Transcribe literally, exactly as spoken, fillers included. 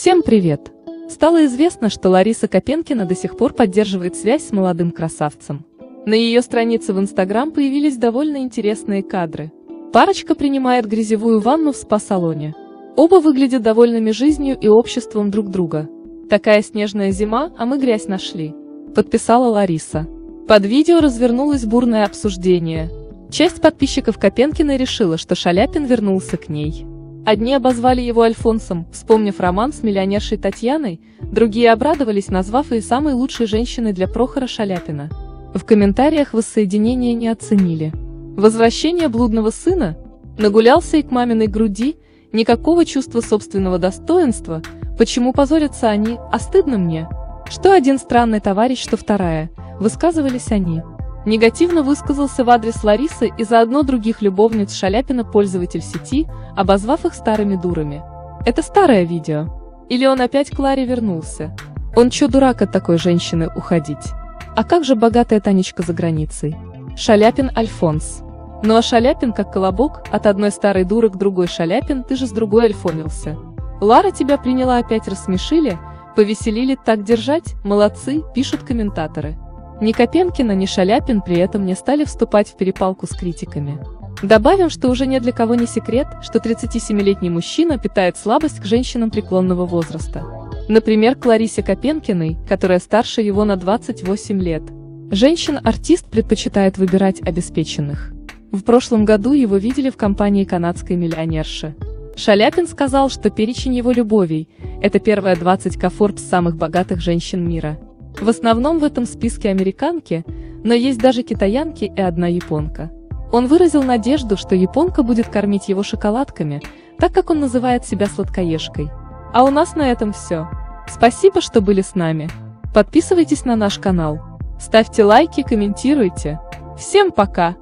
Всем привет! Стало известно, что Лариса Копенкина до сих пор поддерживает связь с молодым красавцем. На ее странице в Инстаграм появились довольно интересные кадры. Парочка принимает грязевую ванну в спа-салоне. Оба выглядят довольными жизнью и обществом друг друга. «Такая снежная зима, а мы грязь нашли», — подписала Лариса. Под видео развернулось бурное обсуждение. Часть подписчиков Копенкиной решила, что Шаляпин вернулся к ней. Одни обозвали его Альфонсом, вспомнив роман с миллионершей Татьяной, другие обрадовались, назвав ее самой лучшей женщиной для Прохора Шаляпина. В комментариях воссоединение не оценили. Возвращение блудного сына? Нагулялся и к маминой груди? Никакого чувства собственного достоинства? Почему позорятся они, а стыдно мне? Что один странный товарищ, что вторая, высказывались они. Негативно высказался в адрес Ларисы и заодно других любовниц Шаляпина пользователь сети, обозвав их старыми дурами. Это старое видео. Или он опять к Ларе вернулся? Он чё, дурак от такой женщины уходить? А как же богатая Танечка за границей? Шаляпин Альфонс. Ну а Шаляпин как колобок, от одной старой дуры к другой. Шаляпин, ты же с другой альфонился. Лара тебя приняла, опять рассмешили, повеселили, так держать, молодцы, пишут комментаторы. Ни Копенкина, ни Шаляпин при этом не стали вступать в перепалку с критиками. Добавим, что уже ни для кого не секрет, что тридцатисемилетний мужчина питает слабость к женщинам преклонного возраста. Например, к Ларисе Копенкиной, которая старше его на двадцать восемь лет. Женщин-артист предпочитает выбирать обеспеченных. В прошлом году его видели в компании канадской миллионерши. Шаляпин сказал, что перечень его любовей – это первая двадцатка Forbes самых богатых женщин мира. В основном в этом списке американки, но есть даже китаянки и одна японка. Он выразил надежду, что японка будет кормить его шоколадками, так как он называет себя сладкоежкой. А у нас на этом все. Спасибо, что были с нами. Подписывайтесь на наш канал. Ставьте лайки, комментируйте. Всем пока!